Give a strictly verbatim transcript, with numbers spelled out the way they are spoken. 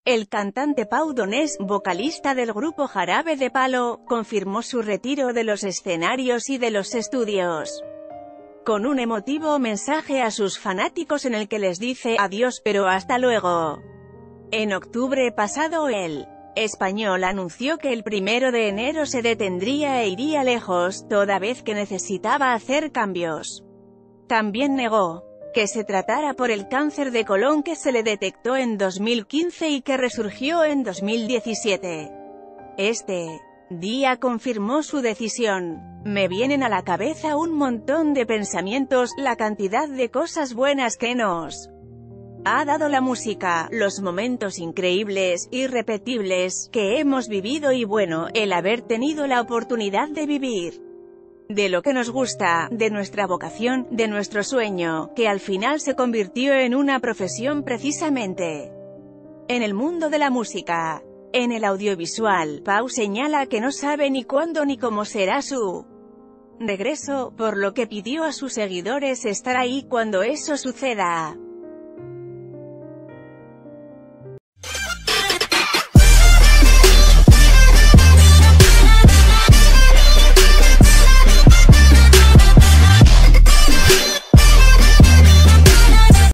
El cantante Pau Donés, vocalista del grupo Jarabe de Palo, confirmó su retiro de los escenarios y de los estudios, con un emotivo mensaje a sus fanáticos en el que les dice «adiós, pero hasta luego». En octubre pasado el español anunció que el primero de enero se detendría e iría lejos, toda vez que necesitaba hacer cambios. También negó que se tratara por el cáncer de colon que se le detectó en dos mil quince y que resurgió en dos mil diecisiete. Este día confirmó su decisión. Me vienen a la cabeza un montón de pensamientos, la cantidad de cosas buenas que nos ha dado la música, los momentos increíbles, irrepetibles, que hemos vivido y bueno, el haber tenido la oportunidad de vivir de lo que nos gusta, de nuestra vocación, de nuestro sueño, que al final se convirtió en una profesión precisamente en el mundo de la música. En el audiovisual, Pau señala que no sabe ni cuándo ni cómo será su regreso, por lo que pidió a sus seguidores estar ahí cuando eso suceda.